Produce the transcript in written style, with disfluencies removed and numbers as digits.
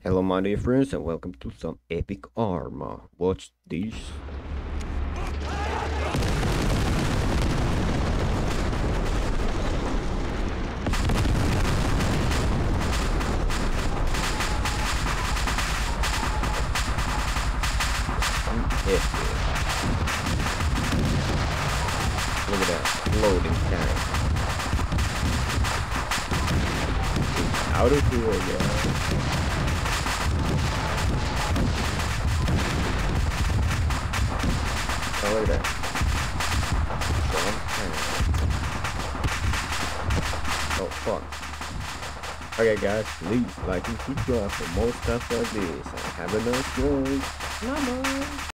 Hello my dear friends and welcome to some epic Arma. Watch this. Epic. Look at that loading time. It's out of here, guys. Oh, look at that. Oh, fuck. Okay, guys, please like and subscribe for more stuff like this. And have a nice day. Bye-bye.